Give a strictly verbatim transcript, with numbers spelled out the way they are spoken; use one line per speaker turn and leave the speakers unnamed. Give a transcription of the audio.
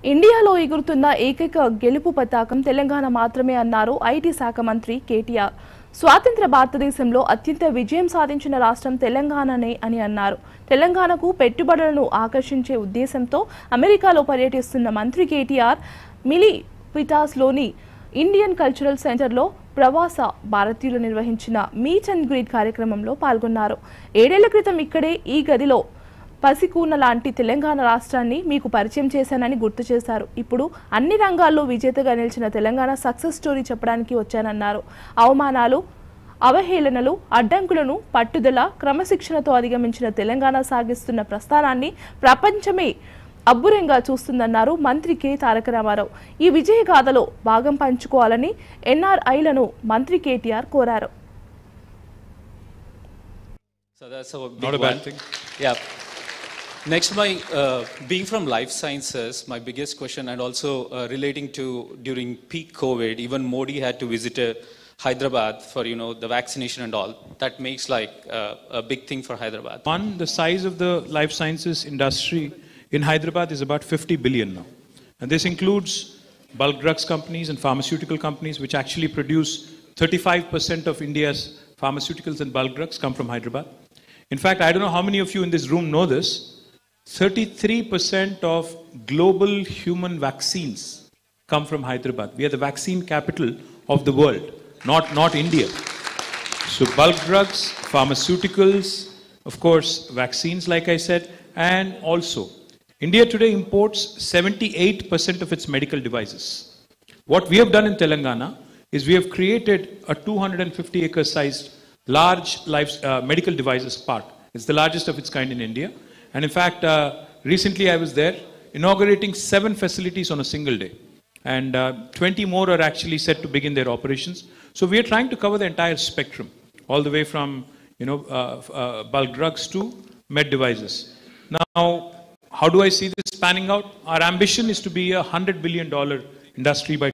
ఇండియాలో ఎగురుతున్న ఏకైక గెలుపు పతాకం తెలంగాణ మాత్రమే అన్నారు ఐటీ శాఖ మంత్రి కేటీఆర్. స్వాతంత్ర భారతదేశంలో అత్యంత విజయం సాధించిన రాష్ట్రం తెలంగాణనే అని అన్నారు. తెలంగాణకు పెట్టుబడులను ఆకర్షించే ఉద్దేశంతో అమెరికాలో పర్యటిస్తున్న మంత్రి కేటీఆర్ మిలిపిటాస్లోని ఇండియన్ కల్చరల్ సెంటర్లో ప్రవాస భారతీయులు నిర్వహించిన మీట్ అండ్ గ్రీట్ కార్యక్రమంలో పాల్గొన్నారు. ఏడేళ్ల క్రితం ఇక్కడే ఈ గదిలో పసికూన లాంటి తెలంగాణ రాష్ట్రాన్ని మీకు పరిచయం చేశానని గుర్తు చేశారు. ఇప్పుడు అన్ని రంగాల్లో విజేతగా నిలిచిన తెలంగాణ సక్సెస్ స్టోరీ చెప్పడానికి వచ్చానన్నారు. అవమానాలు, అవహేళనలు, అడ్డంకులను పట్టుదల, క్రమశిక్షణతో అధిగమించిన తెలంగాణ సాగిస్తున్న ప్రస్థానాన్ని ప్రపంచమే అబ్బురంగా చూస్తుందన్నారు మంత్రి కె తారక రామారావు. ఈ విజయ గాథలో భాగం పంచుకోవాలని ఎన్ఆర్ఐలను మంత్రి కేటీఆర్ కోరారు.
So that's a big Not a bad one. thing. Yeah. Next, my uh, being from life sciences, my biggest question, and also uh, relating to during peak COVID, even Modi had to visit uh, Hyderabad for you know the vaccination and all. That makes like uh, a big thing for Hyderabad.
One, the size of the life sciences industry in Hyderabad is about fifty billion now, and this includes bulk drugs companies and pharmaceutical companies, which actually produce thirty-five percent of India's pharmaceuticals and bulk drugs come from Hyderabad. In fact, I don't know how many of you in this room know this. thirty-three percent of global human vaccines come from Hyderabad. We are the vaccine capital of the world, not, not India. So bulk drugs, pharmaceuticals, of course, vaccines, like I said, and also India today imports seventy-eight percent of its medical devices. What we have done in Telangana is we have created a two hundred fifty acre sized large life, uh, medical devices park. It's the largest of its kind in India. And in fact, uh, recently I was there inaugurating seven facilities on a single day. And uh, twenty more are actually set to begin their operations. So we are trying to cover the entire spectrum, all the way from you know, uh, uh, bulk drugs to med devices. Now, how do I see this panning out? Our ambition is to be a one hundred billion dollar industry by